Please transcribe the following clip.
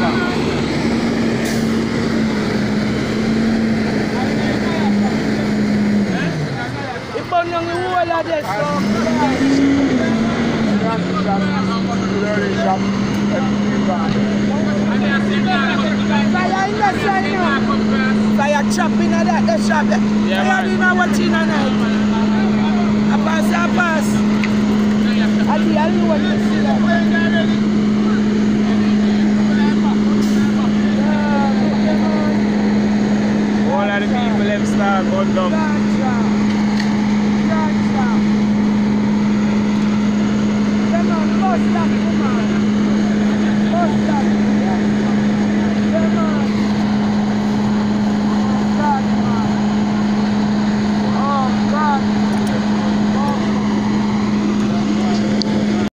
Fire in the sun, you know. Fire chopping at that shop. Yeah, fire in our watching at night. I pass. I know what you see that. All of the people them start going down.